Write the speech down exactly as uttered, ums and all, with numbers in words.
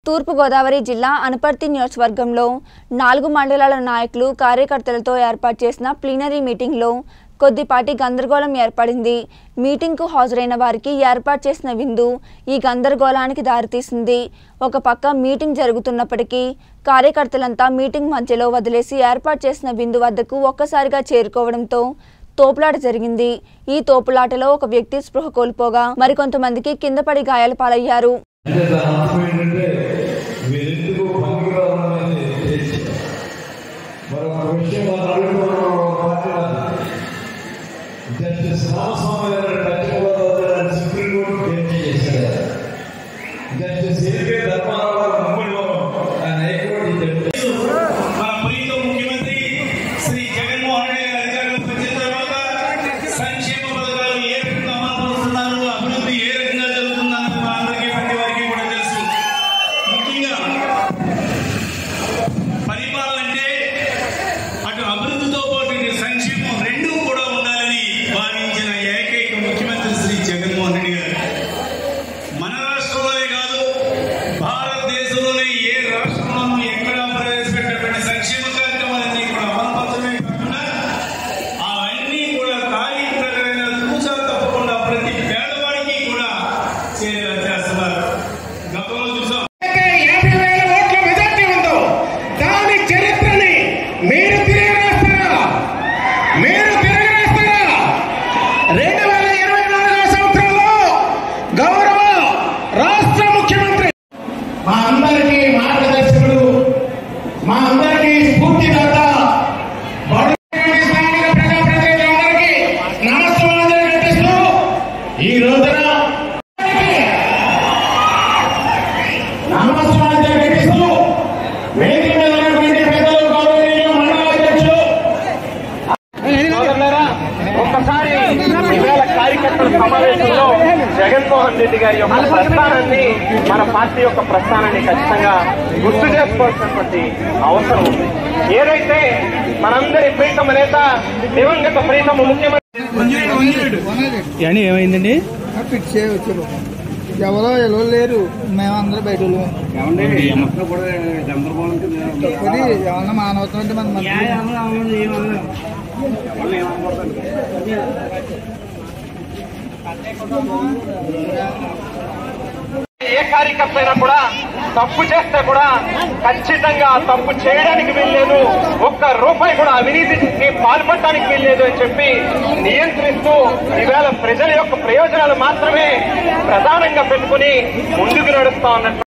తూర్పు గోదావరి జిల్లా అనపర్తి నియోజకవర్గంలో నాలుగు మండలాల నాయకులు కార్యకర్తలతో ఏర్పాటు చేసిన ప్లీనరీ మీటింగ్లో కొద్దిపాటి గందరగోళం ఏర్పడింది. మీటింగ్కు హాజరైన వారికి ఏర్పాటు చేసిన విందు ఈ గందరగోళానికి దారితీసింది. ఒక పక్క మీటింగ్ జరుగుతున్నప్పటికీ కార్యకర్తలంతా మీటింగ్ మధ్యలో వదిలేసి ఏర్పాటు చేసిన విందు వద్దకు ఒక్కసారిగా చేరుకోవడంతో తోపులాట జరిగింది. ఈ తోపులాటలో ఒక వ్యక్తి స్పృహ కోల్పోగా మరికొంతమందికి కింద పడి గాయాల పాలయ్యారు. సమావేశంలో జగన్మోహన్ రెడ్డి గారి యొక్క ప్రస్థానాన్ని మన పార్టీ యొక్క ప్రస్థానాన్ని ఖచ్చితంగా గుర్తు చేసుకోవాల్సినటువంటి అవసరం ఉంది. ఏదైతే మనందరి ప్రీతమ నేత దివంగత ప్రీతమ ముఖ్యమంత్రి ఏమైందండి ఎవరో ఎవరో లేరు, మేమందరూ బయట ఏమన్నా మానవత్వం అంటే మన ఏ కార్యకర్త అయినా కూడా తప్పు చేస్తే కూడా ఖచ్చితంగా తప్పు చేయడానికి వీల్లేదు, ఒక్క రూపాయి కూడా అవినీతికి పాల్పడటానికి వీల్లేదు అని చెప్పి నియంత్రిస్తూ ఈవేళ ప్రజల యొక్క ప్రయోజనాలు మాత్రమే ప్రధానంగా పెట్టుకుని ముందుకు నడుస్తా ఉన్నట్టు